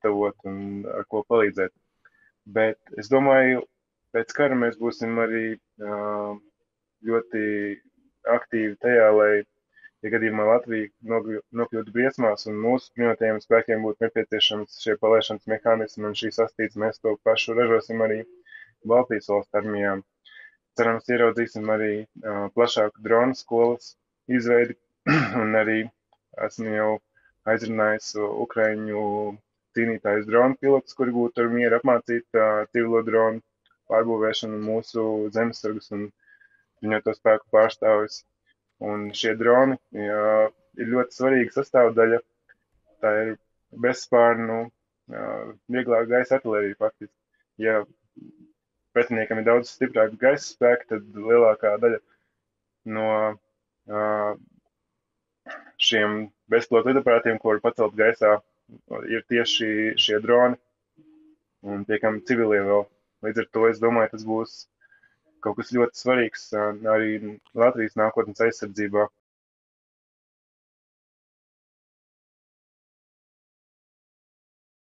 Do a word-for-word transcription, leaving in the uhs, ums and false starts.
sagatavot un ar ko palīdzēt. Bet es domāju, pēc kara mēs būsim arī uh, ļoti aktīvi tajā, lai, ja gadījumā Latvija nokļūtu briesmās un mūsu bruņotajiem spēkiem būtu nepieciešams šie palaišanas mehānismi un šī sastīts, mēs to pašu ražosim arī Baltijas valstu armijām. Cerams, ieraudzīsim arī uh, plašāku dronu skolas izveidi un arī esmu jau aizrunājis Ukraiņu cīnītājus dronu pilotus, kuri būtu ar mieru apmācīt uh, civilo dronu pārbūvēšanu mūsu zemesargus un bruņoto spēku pārstāvis. Un šie droni jā, ir ļoti svarīga sastāvdaļa. Tā ir bezspārnu uh, vieglā gaisa artilērija faktiski. Ja pretiniekam ir daudz stiprāka gaisa spēka, tad lielākā daļa no uh, šiem bezpilota lidaparātiem, ko var pacelt gaisā, ir tieši šie droni un tiekam civilie vēl. Līdz ar to es domāju, tas būs kaut kas ļoti svarīgs uh, arī Latvijas nākotnes aizsardzībā.